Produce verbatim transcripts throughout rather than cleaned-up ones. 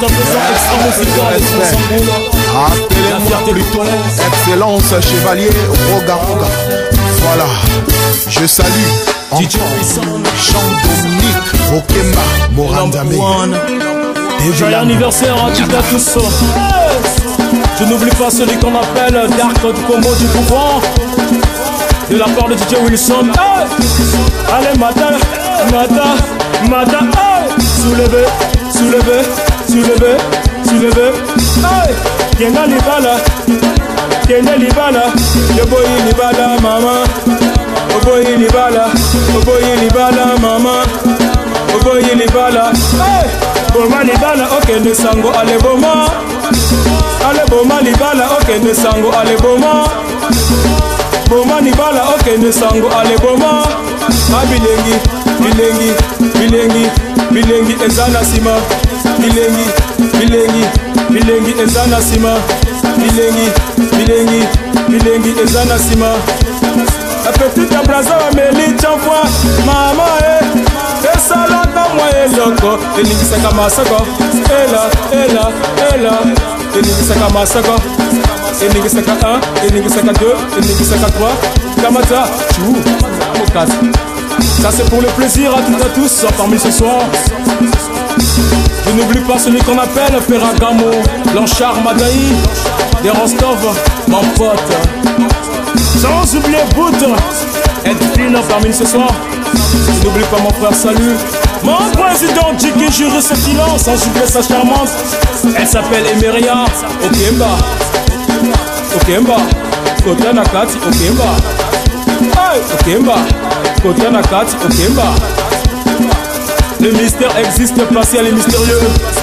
présent extra musical de Sangoula. Appelez-moi plutôt Excellence Chevalier Roga Roga. Voilà, je salue encore Jean-Dominique Bokemba Morandame. Joyeux anniversaire à toutes et à tous. Je n'oublie pas celui qu'on appelle Dark Combo du pouvoir, de la part de D J Wilson. Allez, Mata, Mata, Mata, soulevez, soulevez, soulevez, soulevez. Kenga Libala, Kenga Libala, Yoboyi Libala, maman. Oboyi Libala, Oboyi Libala, maman. Oboyi Libala, Boma Libala, ok, ne sango, allez, Boma. Allez, Boma Libala, ok, ne sango, allez, Boma. Boma Libala, ok, ne sango, allez, Boma. Ah, bilengi, bilengi, bilengi, bilengi, ezana sima. Bilengi, bilengi, bilengi, ezana sima. Bilengi, bilengi, bilengi, ezana sima. La petite abrazo Amélie Tianfoi, maman eh, et salata moi et loco, et n'importe masako, et là, et là, et là, et n'importe masako, et n'importe un, et n'importe deux, et n'importe trois, Kamata, chou, Mokas. Ça c'est pour le plaisir à toutes et à tous parmi ce soir. Je n'oublie pas celui qu'on appelle Ferragamo, Blanchard Madaï, des Rostov, mon pote. Sans oublier Bout, Edwin parmi ce soir. N'oublie pas mon frère, salut. Mon président Jiki jure ce silence, sans oublier sa charmante. Elle s'appelle Emeria Okemba. Okemba, Kota Nakati Okemba. Hey, Okemba, Kota Nakati Okemba. Le mystère existe, passé à les mystérieux.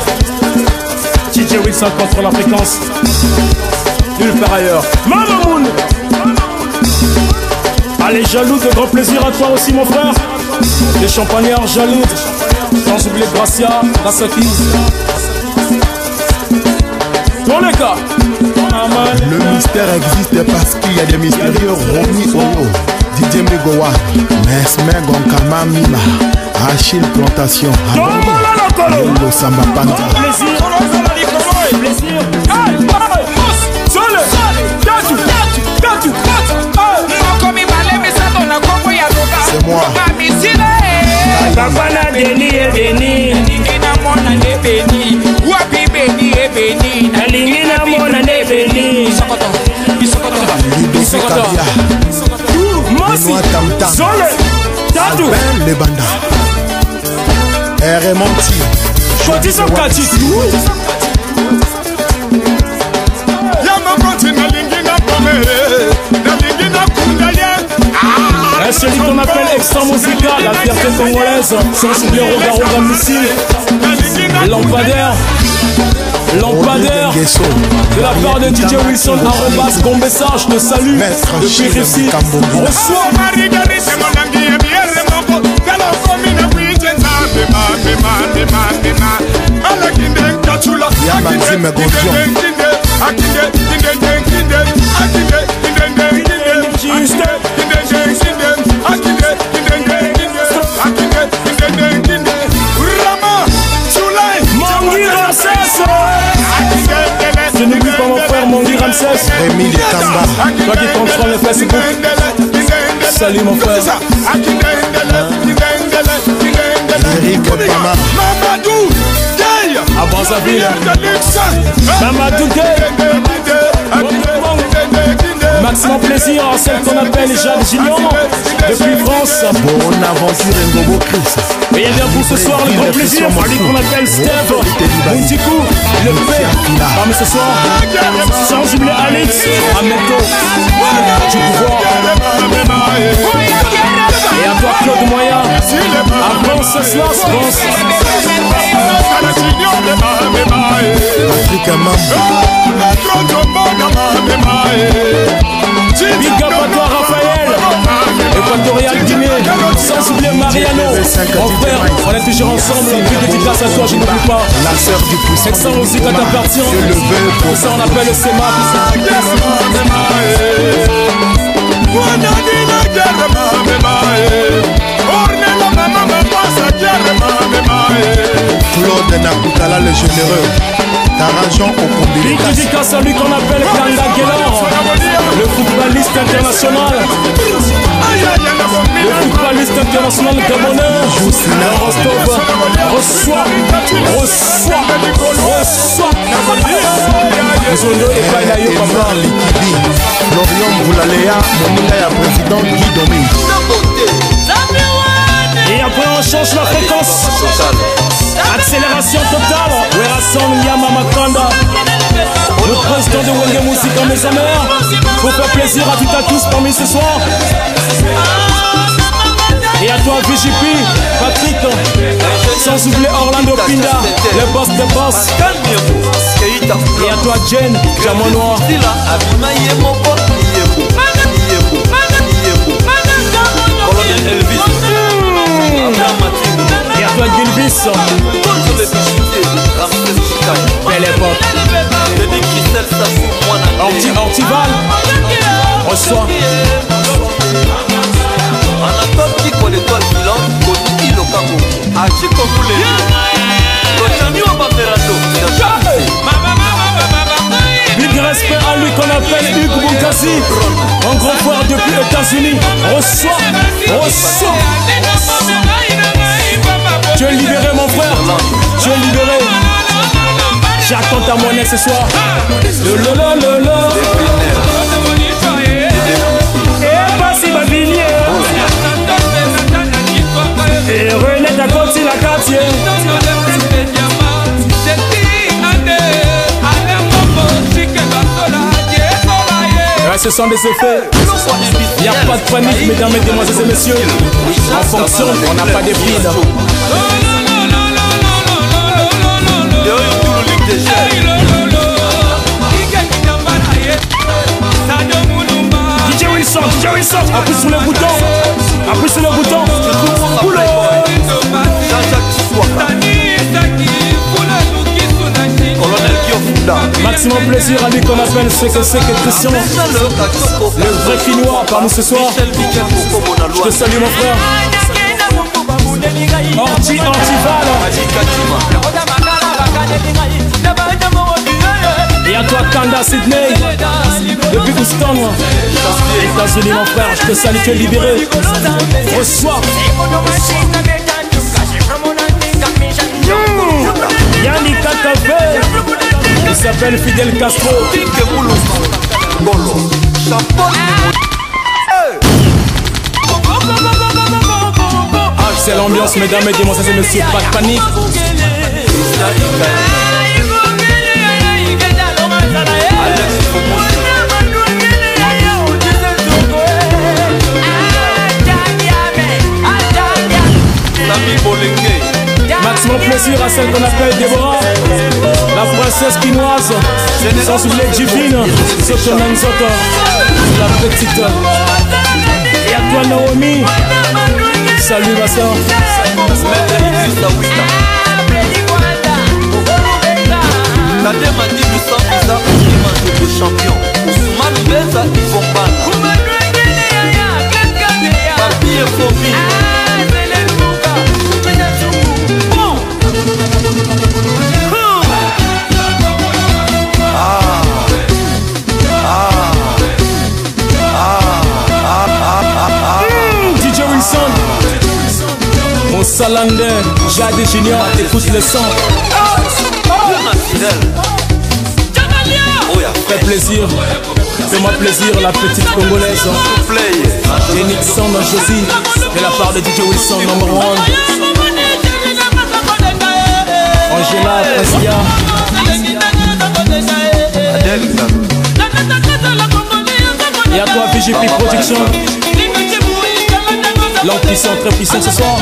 D J Wilson contre la fréquence. Nulle part ailleurs. Mamamoun. Allez, jaloux, de grand plaisir à toi aussi, mon frère. Les champagnards jaloux. Sans oublier Gracia, Rasaki. Dans les cas. Le mystère existe parce qu'il y a des mystérieux. Romy Oyo, Didier Megowa, Mesmer Gonkama Mima, Achille Plantation, Yolo Samba Panda. Plaisir. Plaisir. Sole. Tatu. Tatu. C'est moi. Papa na Deni et Beni. Alingina mona ne Beni. Wapi Beni et Beni. Alingina mona ne Beni. Bisokoto. Bisokoto. Bisokoto. Mosi. Zole. Tatu. Les bandas. R. Monti. Choti Sokati. Et celui qu'on appelle extra musical, la fierté congolaise, sans oublier Roga Roga Missile, Lampadaire, Lampadaire, de la part de D J Wilson, arrobas, bon message de salut, depuis Russie, reçois. Je n'oublie pas mon frère Mongi Ramsès, Rémi Kamba, toi qui contrôle le Facebook. Salut mon frère. Eric Pama, Mamadou Gay, à Brazzaville. Mamadou Gay. Maximum plaisir à celle qu'on appelle Jacques Gignon depuis France. Bonne aventure Ngobo Chris. Et il y a bien pour ce soir le grand plaisir, celui qu'on appelle Steve Moutikou, le P parmi ce soir. Sans oublier Alex, Ameto, du pouvoir. Et à toi Claude Moyen, avance ce soir, France. Africa Big up à toi Raphaël, Équatorial Guinée, sans oublier Mariano, mon frère, on est toujours ensemble, une dédicace à toi, je n'oublie pas. La sœur du puissant. Excellent aussi quand t'appartient, ça on appelle le C M A P. Claude Nakutala le généreux. Tarajan au combiné. Une dédicace à lui qu'on appelle Kanga Guélan, le footballiste international. Le footballiste international gabonais. Rostov reçoit, reçoit, reçoit. Zondo et Payayo Papa. Florian Boulalea, Moninga ya président Guy Domi. Et après on change la fréquence. Accélération totale. Werason Yama Makanda, le président de Wenge Musique en mes amers. Pour faire plaisir à tout à tous parmi ce soir. Et à toi V J P, Patrick, sans oublier Orlando Pinda, le boss de boss. Et à toi Jen, Diamant Noir. Et à toi Gilbis. Belle époque. Orti, Ortival. Reçois. Big respect à lui qu'on appelle Hugues Boukassi, un grand frère depuis les États-Unis. Reçois, reçois. Tu es libéré mon frère, tu es libéré. J'attends ta monnaie ce soir. Le le le le le. Et pas si ma vignier. Et René ta côté la quartier. Ouais, ce sont des effets. Il n'y a pas de panique, mesdames, mesdemoiselles et messieurs. En fonction, on n'a pas de vide. D J Wilson, D J Wilson, appuie sur le bouton. Appuie sur le bouton. Maximum plaisir à lui qu'on appelle ce que c'est que Christian, le vrai Finnois parmi ce soir. Je te salue mon frère. Orti, Ortival. Et à toi Kanda Sydney, depuis Houston, États-Unis mon frère, je te salue, tu es libéré. Reçois. Yannick Kakave, il s'appelle Fidel Castro. C'est l'ambiance, mesdames et demoiselles et messieurs, pas de panique. Maximum plaisir à celle qu'on appelle Déborah, la princesse quinoise, sans oublier Divine, Sotonan Soto, la petite. Et à toi Naomi, salut ma soeur. D J Wilson, mon Salandais, Jade Junior, écoute le son. Fais plaisir, fais-moi plaisir, la petite congolaise. Et Nixon Josie, de la part de D J Wilson, number one. Angela, Presia. Et à toi V G P Production. L'homme puissant, très puissant ce soir.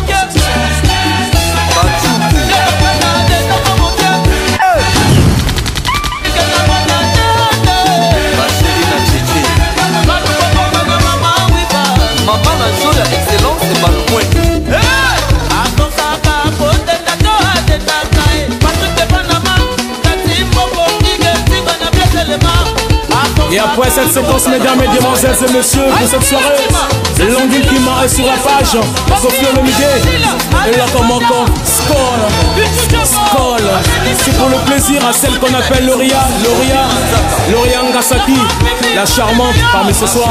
Et après cette séquence, mesdames et demoiselles et messieurs, pour cette soirée, l'ongule qui m'a sur la page, Sophie Olomide, et là comme encore, score, score. C'est pour le plaisir à celle qu'on appelle Loria, Loria, Loria Ngasaki, la charmante parmi ce soir.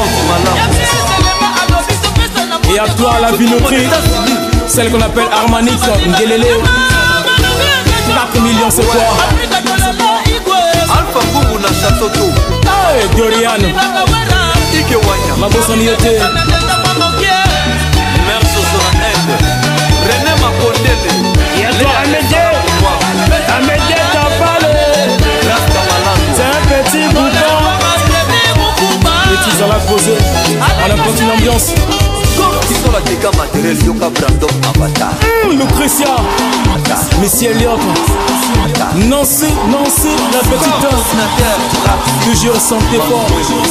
Et à toi la Binotri, celle qu'on appelle Armanique, Ngelele. quatre millions c'est quoi? Alpha Bungu na Chatoto. Hey, Dorian. Ike Wanya. Ma bosse en y était. Merci sur Inde. René Makondele. Et à toi Amédé. Amédé t'as parlé. C'est un petit bouton. Petits à la posée. On a continué l'ambiance. Ils ont la dégâts matériels. Yoka Brandon Avatar. Lucretia. Missy Elliott. Nancy, Nancy, la petite. Toujours santé fort.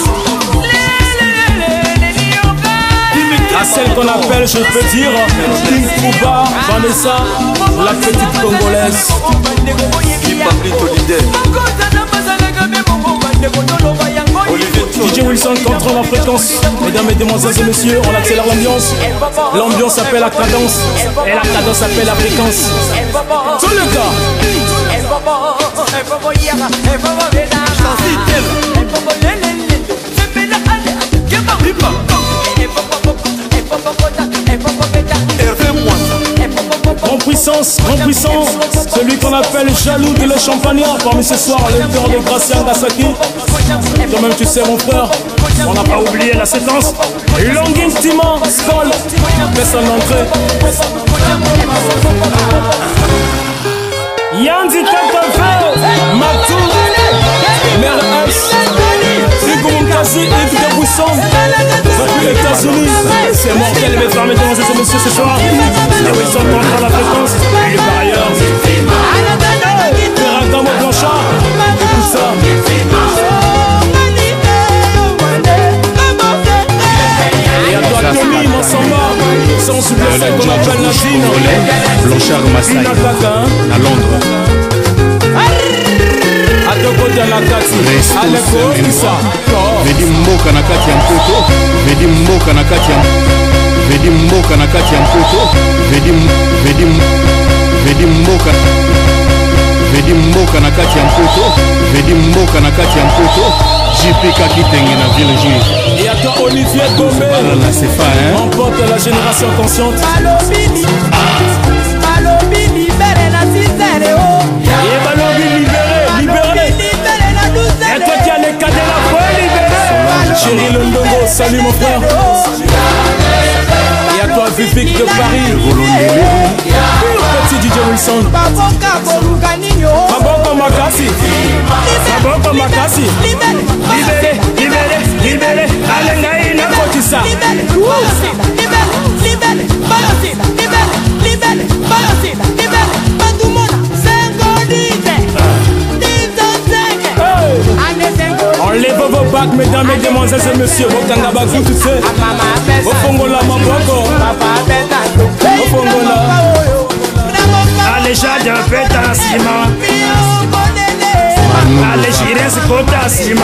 À celle qu'on appelle, je peux dire, King Kuba, Vanessa, la petite congolaise. D J Wilson contrôle la fréquence. Mesdames, mesdemoiselles et messieurs, on accélère l'ambiance. L'ambiance s'appelle la cadence. Et la cadence s'appelle la fréquence. Tout le cas. Grand puissance, grand puissant, celui qu'on appelle jaloux de le champagnard. Parmi ce soir, l'auteur de Gracia Ngasaki. Toi-même, tu sais, mon frère, on n'a pas oublié la séquence. Longin Tima, Skoll, fais son entrée. Yandy Kakafé, Matou, Mère S, Hugo Mkazi, Yves de Bousson, depuis les États-Unis. C'est mortel, mes femmes, mesdames et messieurs, ce soir. Les Wilson contre la fréquence, et par ailleurs. Ferragamo Blanchard, tout ça. Et à toi, Tommy Massamba, sans oublier celle qu'on appelle Nadine. Blanchard Massaï, à Londres. A deux côtés à la Kati, à l'école, tout ça. Vedi mboka na kati ya mpoto, vedi mboka na kati ya vedi mboka na kati ya mpoto, vedi vedi vedi mboka vedi mboka na kati ya mpoto, vedi mboka na kati ya mpoto, J P Kakitenge na ville juive. Et à toi Olivier Gomé, la Cefa, hein. remporte la génération consciente. Balobi libéré la Cicéréo. Et Balobi libéré, libéré. Et toi qui as les cadets la foi libéré. Chéri Londongo, salut mon frère. Et à toi Vivic de Paris. Petit D J Wilson. Baboka Boluka Nino. Baboka Makasi. Baboka Makasi. Libéré, libéré, libéré. Alengaï na Kotissa. Libéré, libéré, libéré, Balosida, libéré, libéré, Balosida, libéré, Bandoumona, cinq dix, on lève vos bacs, mesdames, mesdemoiselles et messieurs. Vos kangabakou, tu sais. Vos fongola, ma boko. Vos fongola. Allez, j'adore pétain ciment. Allez, j'irai ce quota ciment.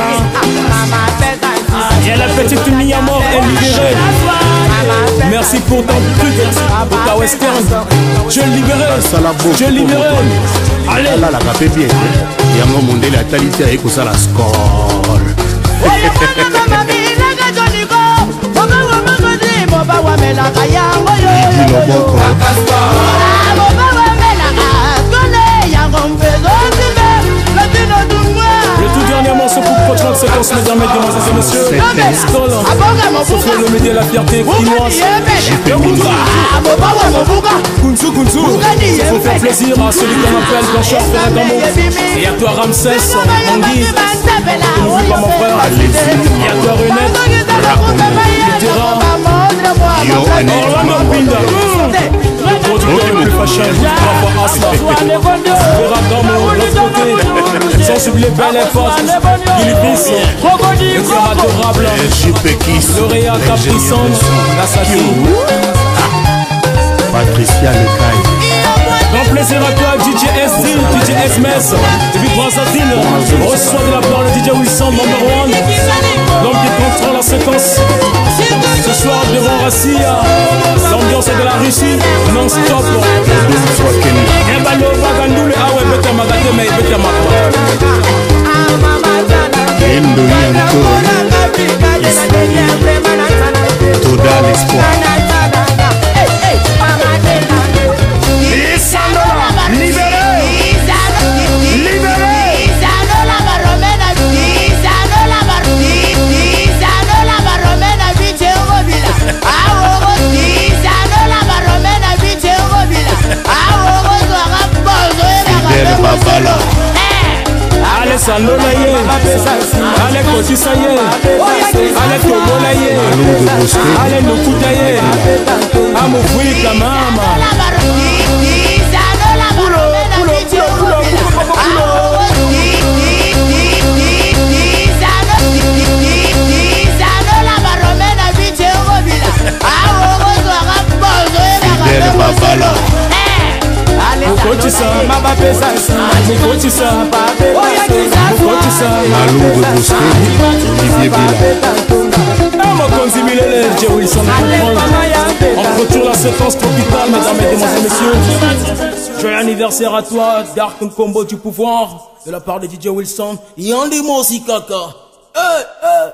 Et la petite Mia mort est libérée. Merci pour ton truc, pour ta western. Je libéré, je libéré. Allez, là la capé bien. Yango mondele atalité avec ça la score. Le tout dernier morceau pour prochaine séquence, mesdames, mesdemoiselles et messieurs. Skoll, Sophie le média, la fierté quinoise. Kunzu, Kunzu. Il faut faire plaisir à celui qu'on appelle Blanchard Ferragamo. Et à toi Ramsès, Anguille. N'oublie pas mon frère. Et à toi Renette. Le terrain. Orlando Pinda. Le producteur le plus fashion. Bravo Asma. Ferragamo, l'autre côté. Sans oublier Belle et Forte. Gilipis. Le cœur adorable. Lauréat Capricon. La Saki. Patricia Lecaille. Grand plaisir à toi, D J S D, D J S M S, depuis Brazzaville. Reçois de la part de D J Wilson, number one. L'homme qui contrôle la séquence. Ce soir, devant Rassia, l'ambiance de la Russie, non-stop. Ebalo, Bagandou, le Awe, Bete, Magate, sandola ye ale kotisa ye ale tobola ye ale lokuta ye amuvwika mama Fidèle Babala Mukotisa, Mukotisa, Mukotisa, Malou de Bosco, Olivier Bella. Mokonzi Milele, J. Wilson, on clôture la séquence tropicale, mesdames et messieurs. Joyeux anniversaire à toi, Dark Combo du pouvoir, de la part de D J Wilson. Yandi Mosi Kaka. Hey, hey.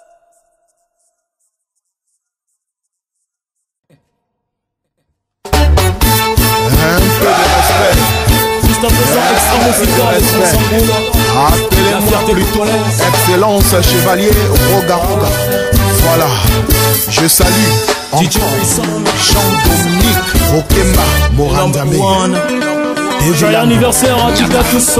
Appelez-moi plutôt Excellence Chevalier Roga Roga. Voilà, je salue encore Jean-Dominique Okemba Morandame. Joyeux anniversaire à tous à tous.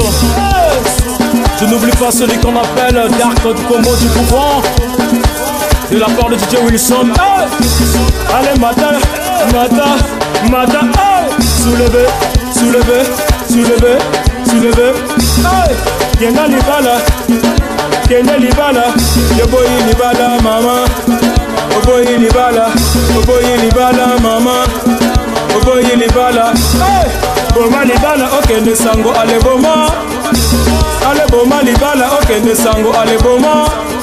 Je n'oublie pas celui qu'on appelle Dark Combo du pouvoir, de la part de D J Wilson. Allez matin, matin, matin, soulevé, soulevé, soulevé, soulevé. Kena libala, kena libala, yoboyi libala mama, oboyi libala, oboyi libala mama, oboyi libala. Boma libala, okende sango ale boma, ale boma libala, okende sango ale boma,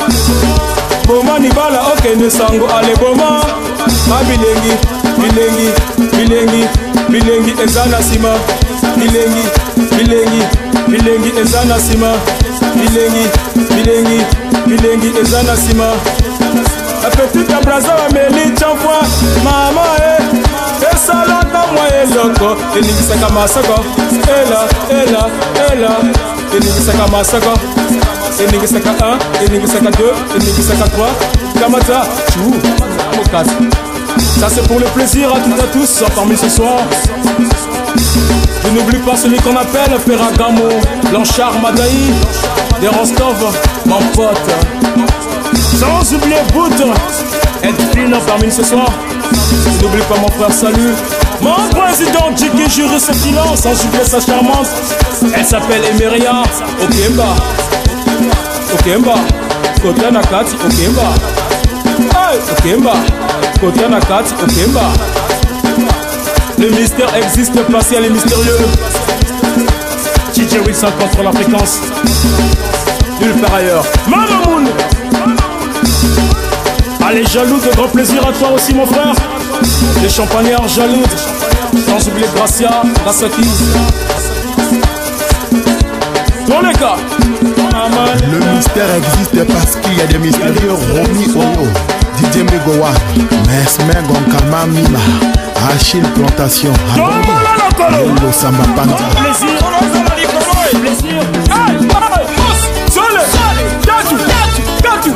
boma libala, okende sango ale boma. Bilengi, bilengi, bilengi, bilengi ezana sima, bilengi, bilengi, bilengi ezana sima, bilengi, bilengi, bilengi ezana sima. La petite abraza wa meli chanfwa, mama eh, esala na mwa eloko, eningisaka masako, ela, ela, ela, eningisaka masako, eningisaka un, eningisaka deux, eningisaka trois, kamata, chou, mokasi. Ça c'est pour le plaisir à toutes et à tous parmi ce soir. Je n'oublie pas celui qu'on appelle Ferragamo, Blanchard Madaï, de Rostov, mon pote. Sans oublier Bout, Edwin parmi nous ce soir. Je n'oublie pas mon frère Salut, mon président Jiki Jury Sekilan, sans oublier sa charmante. Elle s'appelle Emeria Okemba. Okemba, Kotia Nakati Okemba. Hey, Okemba. Kotiana Kati Okemba. Le mystère existe, partiel et mystérieux. D J Wilson contre la fréquence. Nulle part ailleurs. Mamamoun. Allez, jaloux, de grand plaisir à toi aussi mon frère. Les champagnards jaloux. Sans oublier Gracia, Rasaki. Dans les cas. Le mystère existe parce qu'il y a des mystérieux. Romy Oyo, D J Megowa, Mesmer Gonkama Mima, Achille Plantation, Lolo Samba Panda. Plaisir, plaisir. Sole, Tatu, Tatu,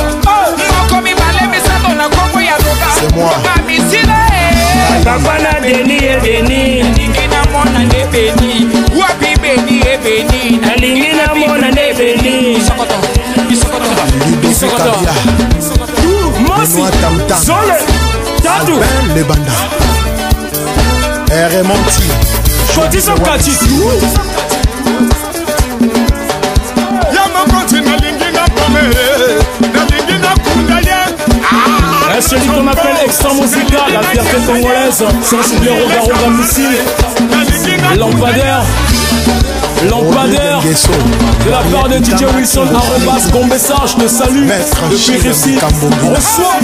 c'est moi. Papa na Deni et Beni, Ningina mona ne Beni, wapi Beni e Beni, Ningina mona ne Beni. Isokoto, Isokoto, Isokoto, Mosi, Sole, Tatu, le Banda, Remonti, Kotisa Kati. Celui qu'on appelle Extra Musica, la fierté congolaise, sans oublier Roga Roga Missile, Lampadaire, Lampadaire, de la part de D J Wilson, arrobas, bon message de salut, depuis Russie, reçois.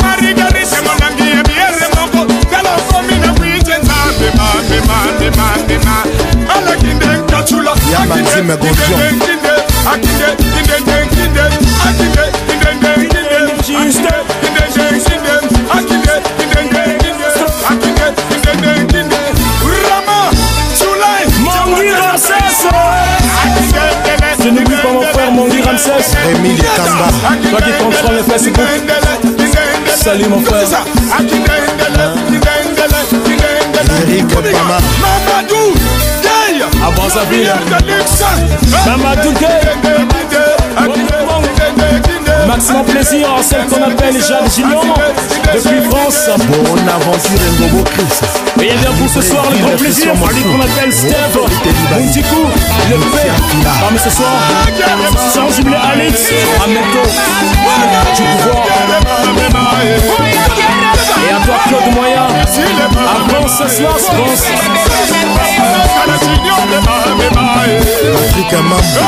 Je n'oublie pas mon frère Mongi Ramsès, Rémi Kamba, toi qui contrôle le Facebook. Salut mon frère. Eric Pama, Avant Brazzaville. Mamadou Gueye. Maximum plaisir à celle qu'on appelle Jacques Gillon depuis France. Bonne aventure Ngobo Chris. Et il y a bien pour ce soir le grand plaisir, celui qu'on appelle Steve Muntikou, le père. Parmi ce soir, sans oublier Alex, Ameto, du pouvoir. Et à toi Claude Moyen, avant ce soir, France. Afrique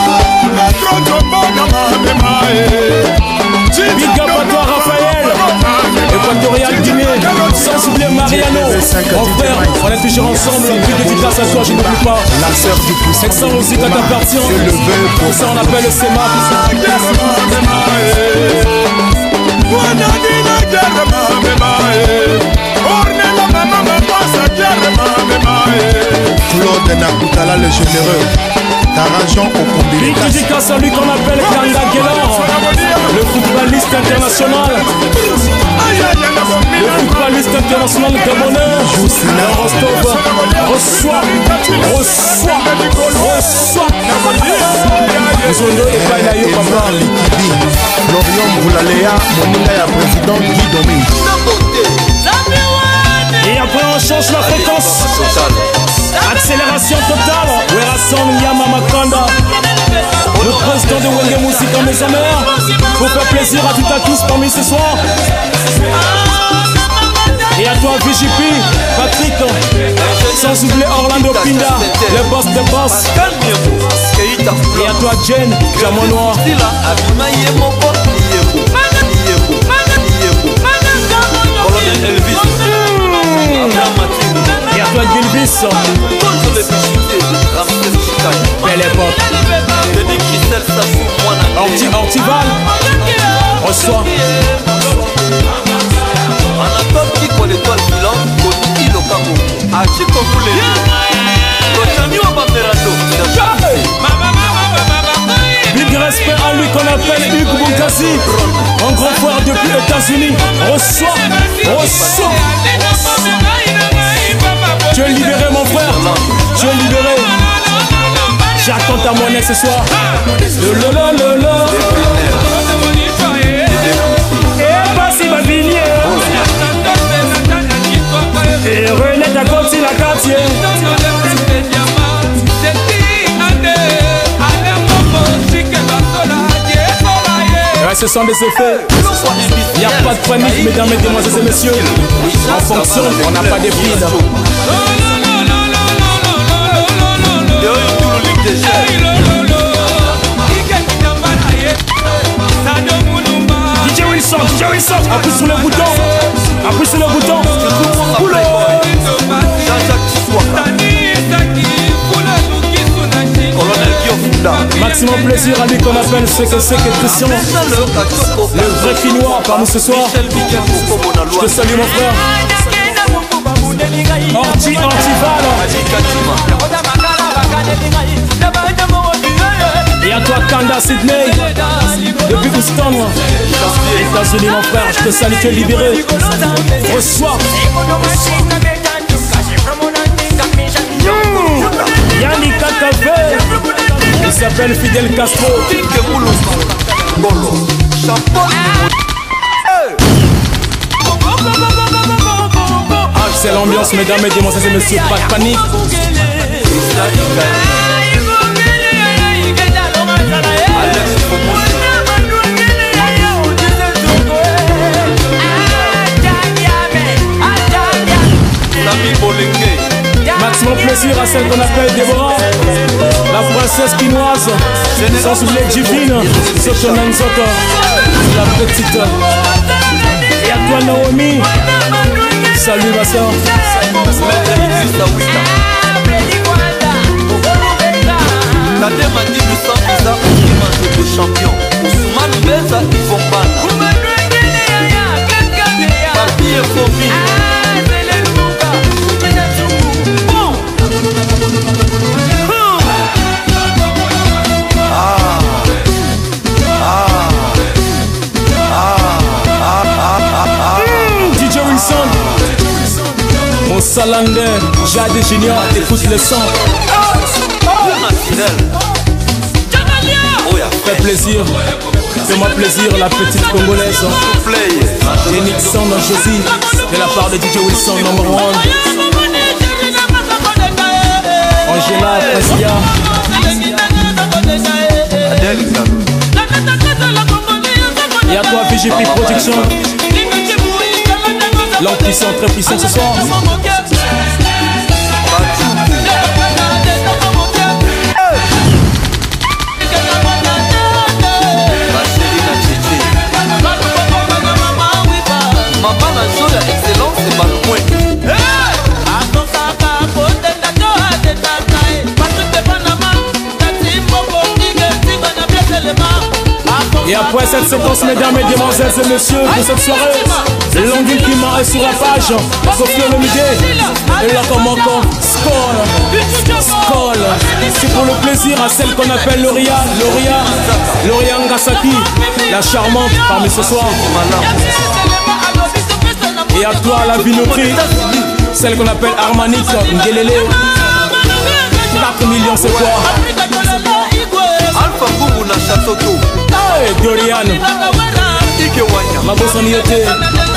Big up à toi Raphaël, Équatorial Guinée, sans oublier Mariano, mon frère, on est toujours ensemble, big dédicace à toi, je n'oublie pas. la sœur du puissant. Excellent aussi quand t'appartient, pour ça on appelle le SEMA. Claude Nakutala le généreux, Taranjon au combiné. Big dédicace à lui qu'on appelle Kanga Guélan, le footballiste international. Le footballiste international gabonais, le Rostov, reçoit, reçoit, reçoit. Zondo et Bayayo Papa. Florian Boulalea, Moninga ya président Guy Domi. Et après on change la fréquence. Accélération totale. Werason Yama Makanda, le président de Wenge Music en maison mère, pour faire plaisir à tout à tous parmi ce soir. Et à toi V J P, Patrick, sans oublier Orlando Pinda, le boss de boss. Et à toi Jen, Diamant Noir. Et à toi Gilbis, belle époque. Orti, Ortival, reçois. Big respect à lui qu'on appelle Hugues Boukassi, un grand frère depuis les États-Unis. Reçois, reçois. Tu es libéré mon frère, tu es libéré. J'attends ta monnaie ce soir. Le le le le le. Et pas si babinier. Et René ta côté la quartier. Ouais, ce sont des effets. Il n'y a pas de panique, mesdames, mesdemoiselles et messieurs. En fonction, on n'a pas de vide. D J Wilson, D J Wilson, appuie sur le bouton. Appuie sur le bouton. Boulot. Maximum plaisir à lui qu'on appelle ce que c'est que Christian, le vrai Finnois parmi ce soir. Je te salue mon frère. Orti, Ortival. Et à toi Kanda Sydney, depuis Houston, États-Unis mon frère, je te salue, tu es libéré. Reçois. Yannick Café, il s'appelle Fidel Castro. C'est l'ambiance, mesdames, mesdemoiselles et messieurs, pas de panique. Maximum plaisir à celle qu'on appelle Déborah, la princesse quinoise, sans oublier Jivine, Sotonan Soto, la petite. Et à toi Naomi, salut ma soeur. Champion, Ousmane Beza, Yvon Bana, Papi et Fomi. D J Wilson, mon Salandais, Jade Junior, écoute le son. Fais plaisir, fais-moi plaisir, la petite congolaise. Nixon dans Josie, de la part de D J Wilson, number one. Angela, Presia. Et à toi, V G P Production. L'homme puissant, très puissant ce soir. Excellence, c'est pas le point. Et après cette séquence, mesdames et demoiselles et messieurs, pour cette soirée, Longuine Piment est sur la page, Sophie Olomide, et là comme encore, Skoll, Skoll, c'est pour le plaisir à celle qu'on appelle Loria, Loria, Loria Ngasaki, la charmante parmi ce soir. Et à toi la binoterie, celle qu'on appelle Armanique, Ngelele, quatre millions c'est quoi? Alpha Boubou na Chatoto. Hey, Dorian. Ma bosse en y était.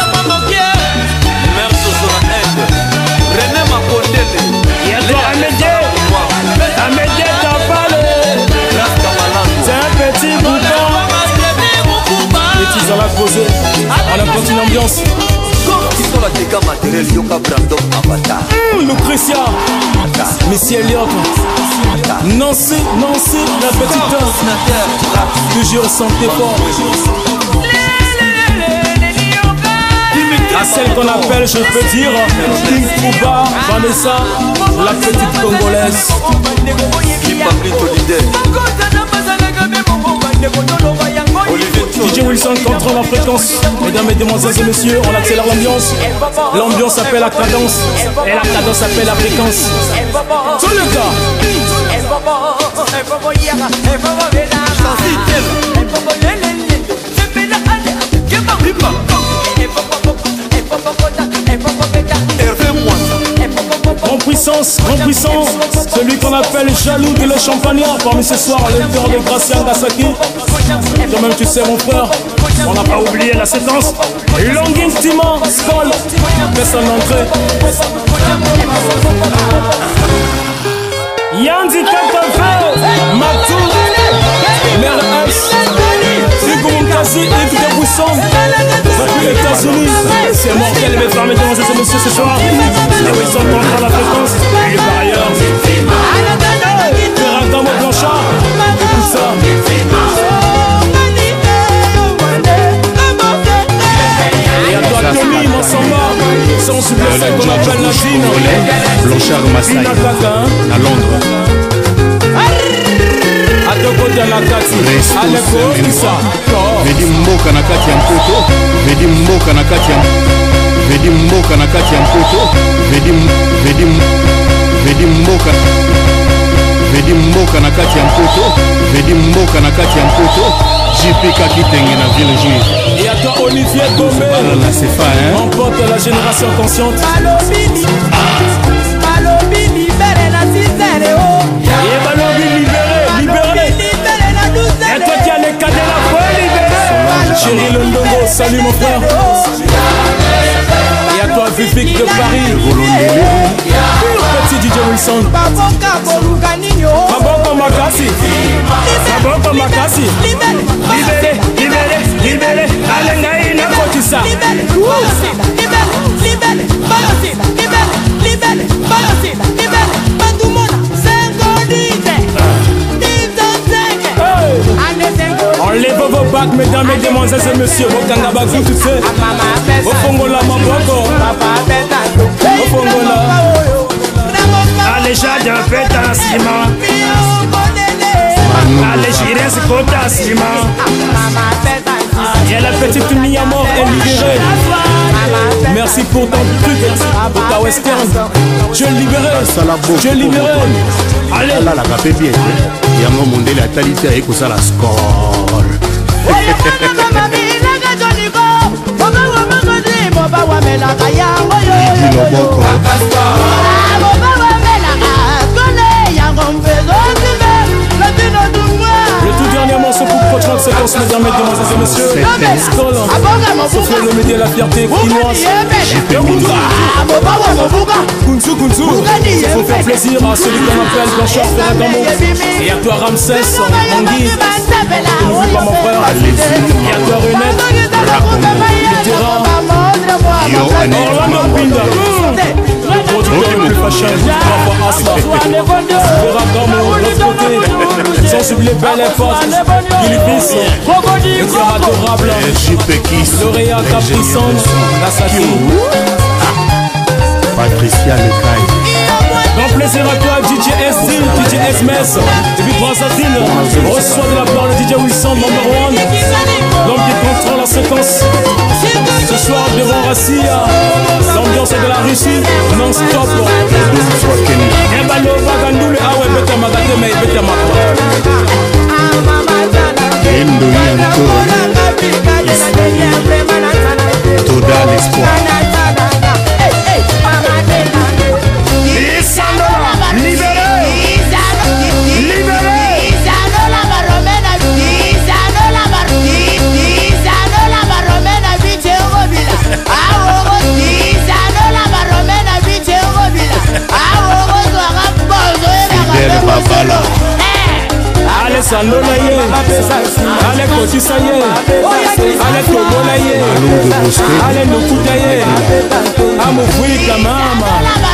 Merci sur la aide. René Makondele. Et à toi Amédé. Amédé t'as parlé. C'est un petit bouton. Petits à la posée. On apporte une ambiance. Sur la dégâts matériels, Yoka Brandon Avatar. Lucretia. Missy Elliott. Nancy, Nancy, la petite toujours santé fort. À celle qu'on appelle, je peux dire, King Kuba, Vanessa, la petite congolaise. D J Wilson contrôle la fréquence. Mesdames et demoiselles et messieurs, on accélère l'ambiance. L'ambiance s'appelle la cadence. Et la cadence s'appelle la fréquence. Tout le cas. En puissance, en puissance, celui qu'on appelle jaloux de le champagnard. Parmi ce soir, le cœur de Gracia Ngasaki. Toi-même, tu sais, mon frère, on n'a pas oublié la séquence. Longuine Timon, Skoll, fais son entrée. Yandi Kakafe, Matou, Mère S, Hugo Mkazi, Yves de Bousson, depuis les États-Unis. C'est mortel, mes femmes et mesdames et messieurs, ce soir. Les Wilson contre la fréquence, et par ailleurs. Ferragamo Blanchard, et tout ça. Et à toi, Tommy, Mansamba, sans oublier celle qu'on appelle la Chine. Blanchard Massai, à Londres. Atokota na kati Aleko Isa Vedi mboka na kati ya mpoto Vedi mboka na kati ya Vedi mboka na kati ya mpoto Vedi Vedi Vedi mboka Vedi mboka na kati ya mpoto Vedi mboka na kati ya mpoto J P Kakitenge na ville juive. Et à toi Olivier Gomé, remporte la génération consciente. Malobi libéré la Cisère. Et Malobi libéré, libéré. Et toi qui as les cadets là, faut libérer. Chéri Londongo, salut mon frère. Et à toi Vivic de Paris. Petit D J Wilson. Baboko Makasi. Baboko Makasi. Libéré, libéré, libéré. Alengaï na Kotissa. Libéré, libéré, libéré, libéré, libéré, libéré, libéré. Bandumona, cinq dix. On lève vos bacs, mesdames et demoiselles et messieurs. Bokanga Bakou, tu sais. Au Fongola, Maboko. Au Fongola. Allez, Jade, faites un ciment. Allez, Jires, côte un ciment. Et la petite Miyamor est libérée. Merci pour ton truc, pour ta western. Je libéré, je libéré. Allez, là, la rapé bien. Yango Mondele a talité avec ça la score. fierté quinoise. Kunzu Kunzu, faut faire plaisir à celui qu'on appelle Blanchard Ferragamo. Et à toi Ramsès, mon guide. N'oublie pas mon frère. Et à toi Renette, le terrain. Orlando Pinda, le producteur le plus fashion. Bravo Asma, Ferragamo, de l'autre côté. Sans oublier Belle et Forte, Gilbis, le cœur adorable. Lauréat capricante, la Saki. Patricia Lecaille. Grand plaisir à toi, D J S D, D J S M S. Et puis Brazzaville, reçoit de la part de D J Wilson, number one. L'homme qui contrôle la séquence. Ce soir, devant Rassia, l'ambiance est de la Russie, non-stop. Et bah, le Vagandoule, ah ouais, bête à Magadé, mais bête à Makwa. Endo Yanko. Total espoir. Allez Sandola ye, allez Kotisa ye, allez Tobola ye, allez Nukuta ye, Amoufouika mama.